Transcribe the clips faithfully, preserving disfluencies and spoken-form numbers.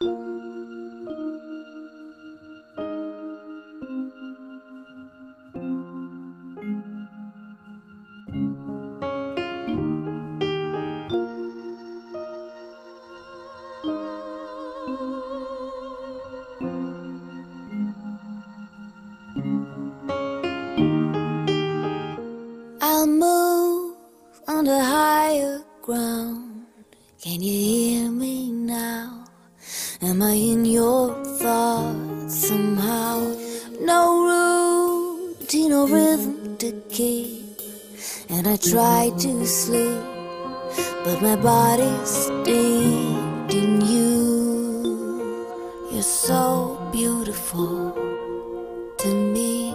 I'll move on to higher ground. Can you hear me now? Am I in your thoughts somehow? No routine or rhythm to keep, and I try to sleep, but my body's steeped in you. You're so beautiful to me,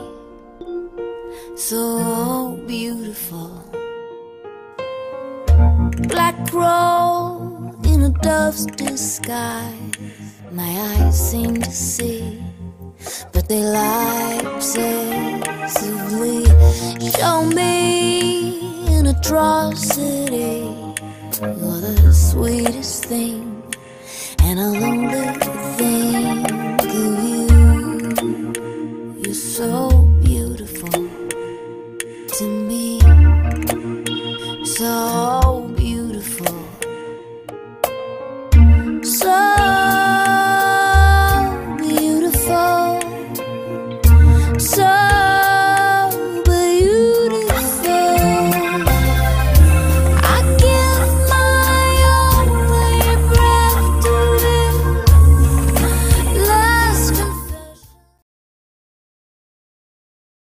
so beautiful. Black crow in a dove's disguise, my eyes seem to see, but they lie obsessively. Show me an atrocity, you're the sweetest thing, and I'll only think of you. You're so beautiful to me, so